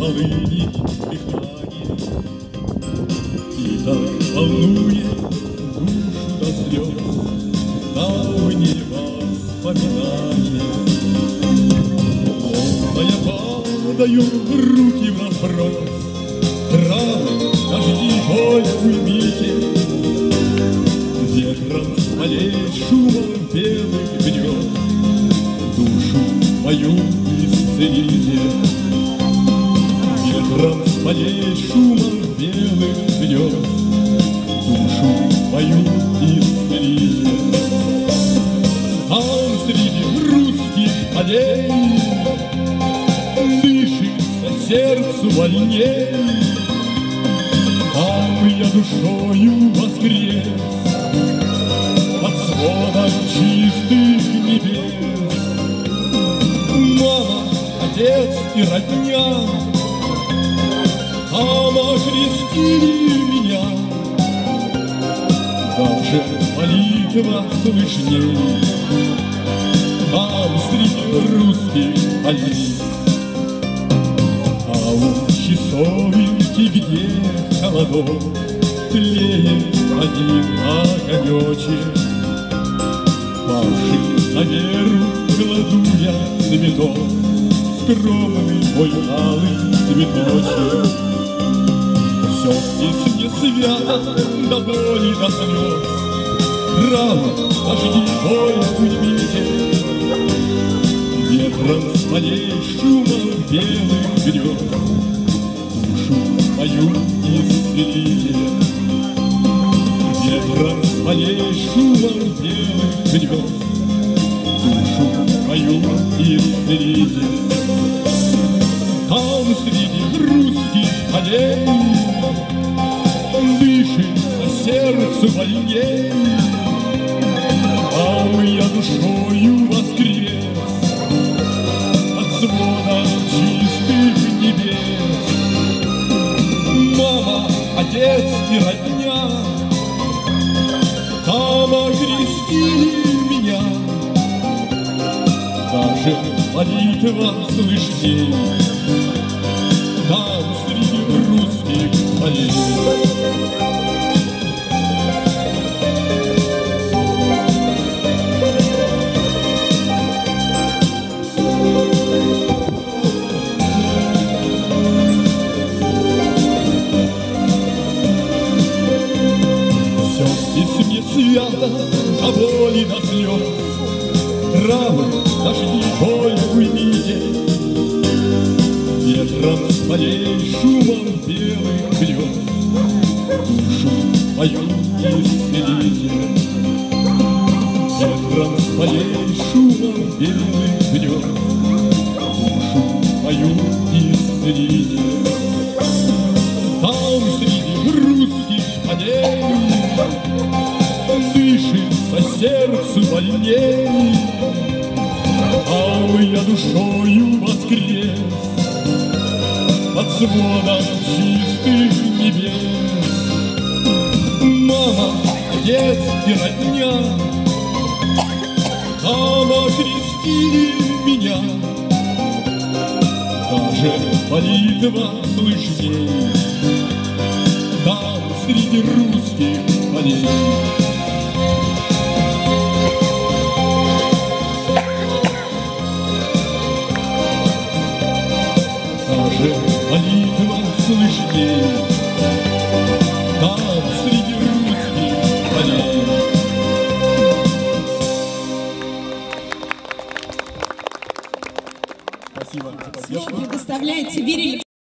полыни дыхание, и так волнует душу до слез давние воспоминания. Словно я падаю, руки в разброс, травы, дожди, боль, уймите. Ветром с полей, шумом белых гнезд душу мою исцелите. Ветром с полей, шумом белых гнезд душу мою исцелите. Там среди русских полей дышится сердцу вольней. Там я душою воскрес под сводом чистых небес. Мама, отец и родня там окрестили меня. Даже молитва слышней там среди русских полей. А у часовенки, где холодок, тлеет один огонечек. Павший на веру кладу я цветок, скромный мой алый цветочек. Все здесь не свято, до боли, до слез. Рано, дожди, боль, уймите. Ветром с полей, шумом белых гнезд душу мою исцелите. Ветром с полей, шумом белых гнезд душу мою исцелите. Там среди русских полей дышится сердцу вольней. Там я душою воскрес от свода чистых небес. Мама, отец и родня там окрестили меня. Даже молитва слышней там среди русских полей. Свято, до боли, до слез. Травы, дожди, боль, уймите. Ветром с полей, шумом белых гнезд душу мою исцелите. Ветром с полей, шумом белых гнезд душу мою исцелите. Там среди русских полей дышится сердцу вольней. Там я душою воскрес под сводом чистых небес. Мама, отец и родня там окрестили меня. Даже молитва слышней там среди русских полей. Даже молитва слышней там среди русских полей. Спасибо. Слово предоставляется Вере